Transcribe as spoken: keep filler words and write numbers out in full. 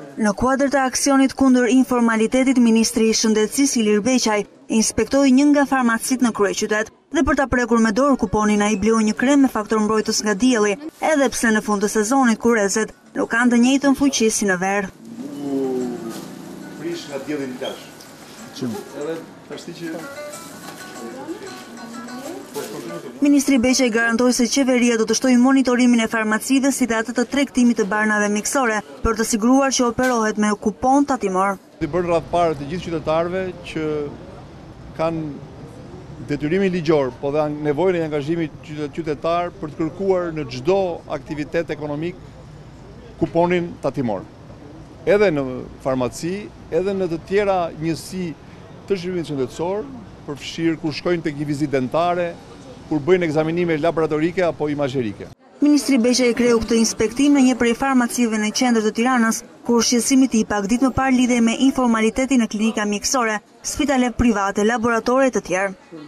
Në kuadër të aksionit kundër informalitetit, Ministri i Shëndetësisë Ilir Beqaj inspektoi një nga farmacit në kryeqytet dhe për ta prekur me dorë kuponin ai bleu një krem me faktor mbrojtës nga dielli, edhe pse në fund të sezonit kurezet nuk kanë të njëjtën fuqi si në verë. Prish nga dielli në lash. Edhe tashti që Ministri Beqaj garantoi se qeveria do të shtojë monitorimin e farmacive si dhe atë të tregtimit të barnave mjekësore për të siguruar që operohet me kupon tatimor. I bën radhë parë të gjithë qytetarëve që kanë detyrimin ligjor, po dhe nevojën e angazhimit qytetar për të kërkuar në çdo aktivitet ekonomik kuponin tatimor. Edhe në farmaci, edhe në të tjera njësi të zhvillimit shëndetësor, përfshirë kur shkojnë tek një vizitë dentare, kur bëjnë ekzaminime laboratorike apo imazherike. Ministri Beqaj kreu këtë inspektim në një prej farmacive në qendër të Tiranës, kur shqetësimi i tij pak ditë më parë lidhej me informalitetin në klinika mjekësore, spitalet private, laboratorët e të tjerë.